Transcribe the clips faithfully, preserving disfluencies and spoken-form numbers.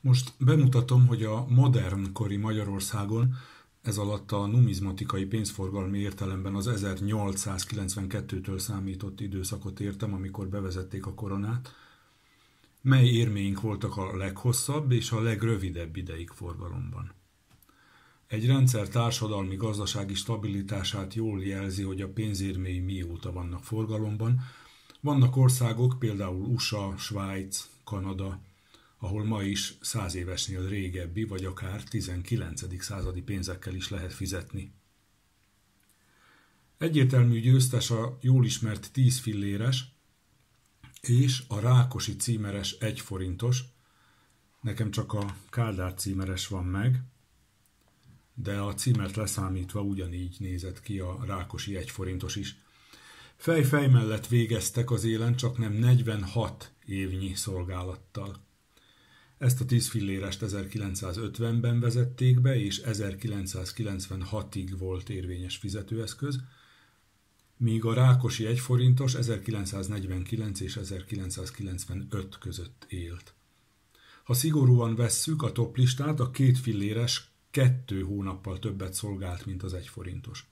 Most bemutatom, hogy a modern kori Magyarországon, ez alatt a numizmatikai pénzforgalmi értelemben az ezernyolcszázkilencvenkettőtől számított időszakot értem, amikor bevezették a koronát, mely érméink voltak a leghosszabb és a legrövidebb ideig forgalomban. Egy rendszer társadalmi-gazdasági stabilitását jól jelzi, hogy a pénzérméi mióta vannak forgalomban. Vannak országok, például u es á, Svájc, Kanada, ahol ma is száz évesnél régebbi, vagy akár tizenkilencedik századi pénzekkel is lehet fizetni. Egyértelmű győztes a jól ismert tíz filléres és a rákosi címeres egy forintos. Nekem csak a Kádár címeres van meg, de a címert leszámítva ugyanígy nézett ki a rákosi egy forintos is. Fej-fej mellett végeztek az élen csak nem negyvenhat évnyi szolgálattal. Ezt a tíz fillérest ezerkilencszázötvenben vezették be, és ezerkilencszázkilencvenhatig volt érvényes fizetőeszköz, míg a rákosi egy forintos ezerkilencszáznegyvenkilenc és ezerkilencszázkilencvenöt között élt. Ha szigorúan vesszük a toplistát, a két filléres kettő hónappal többet szolgált, mint az egy forintos.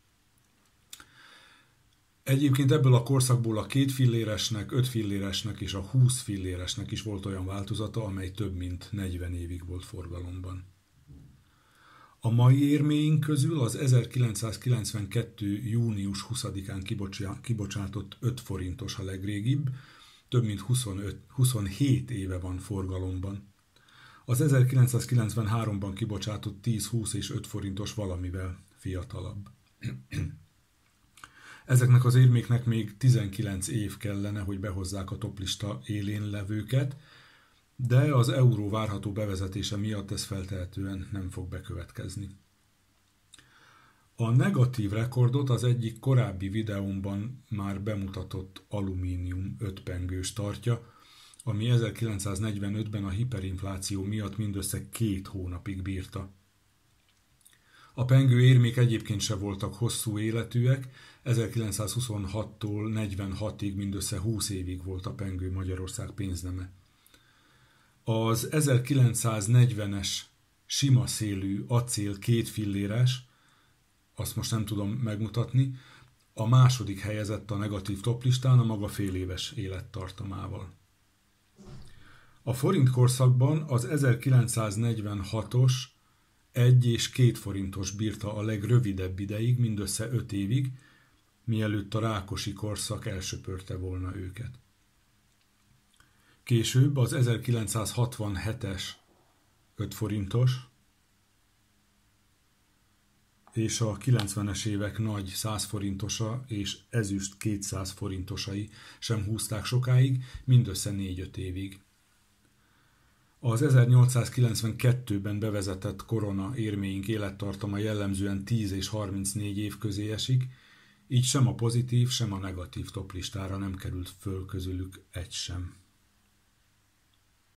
Egyébként ebből a korszakból a két filléresnek, öt filléresnek és a húsz filléresnek is volt olyan változata, amely több mint negyven évig volt forgalomban. A mai érméink közül az ezerkilencszázkilencvenkettő. június huszadikán kibocsátott öt forintos a legrégibb, több mint huszonöt, huszonhét éve van forgalomban. Az ezerkilencszázkilencvenháromban kibocsátott tíz, húsz és öt forintos valamivel fiatalabb. Ezeknek az érméknek még tizenkilenc év kellene, hogy behozzák a toplista élén levőket, de az euró várható bevezetése miatt ez feltehetően nem fog bekövetkezni. A negatív rekordot az egyik korábbi videómban már bemutatott alumínium ötpengős tartja, ami ezerkilencszáznegyvenötben a hiperinfláció miatt mindössze két hónapig bírta. A pengő érmék egyébként se voltak hosszú életűek, ezerkilencszázhuszonhattól negyvenhatig mindössze húsz évig volt a pengő Magyarország pénzneme. Az ezerkilencszáznegyvenes sima szélű acél két filléres, azt most nem tudom megmutatni, a második helyezett a negatív toplistán a maga féléves élettartamával. A forint korszakban az ezerkilencszáznegyvenhatos egy és két forintos bírta a legrövidebb ideig, mindössze öt évig, mielőtt a rákosi korszak elsöpörte volna őket. Később az ezerkilencszázhatvanhetes öt forintos és a kilencvenes évek nagy száz forintosa és ezüst kétszáz forintosai sem húzták sokáig, mindössze négy-öt évig. Az ezernyolcszázkilencvenkettőben bevezetett korona érméink élettartama jellemzően tíz és harmincnégy év közé esik, így sem a pozitív, sem a negatív toplistára nem került föl közülük egy sem.